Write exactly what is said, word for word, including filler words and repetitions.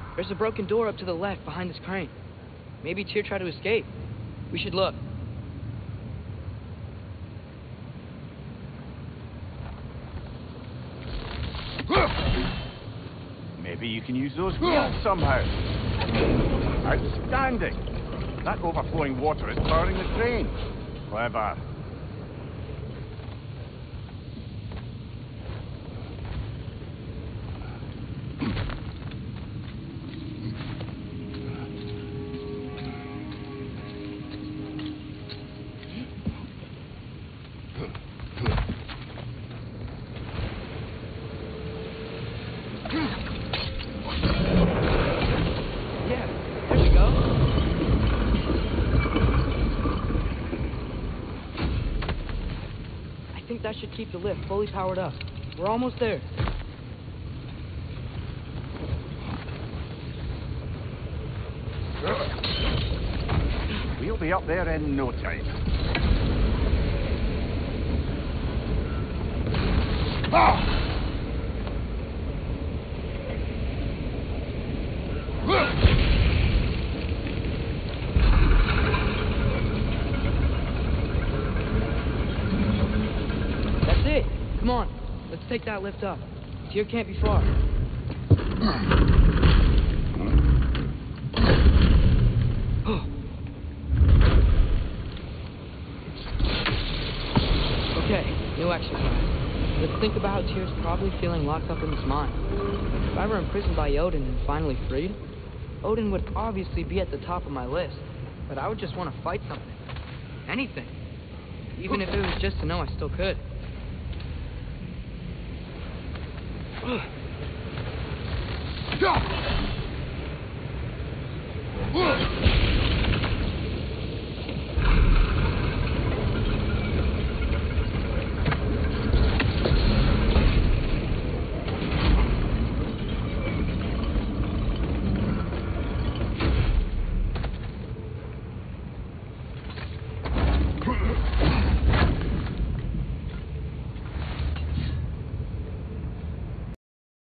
There's a broken door up to the left behind this crane. Maybe Tyr tried to escape. We should look. Maybe you can use those wheels somehow. Outstanding! That overflowing water is powering the crane. Clever. That should keep the lift fully powered up. We're almost there. We'll be up there in no time. Ah! Come on, let's take that lift up. Tyr can't be far. Okay, new exercise. Let's think about how Tyr's probably feeling locked up in his mind. If I were imprisoned by Odin and finally freed, Odin would obviously be at the top of my list, but I would just want to fight something. Anything. Even if it was just to know I still could. Ugh!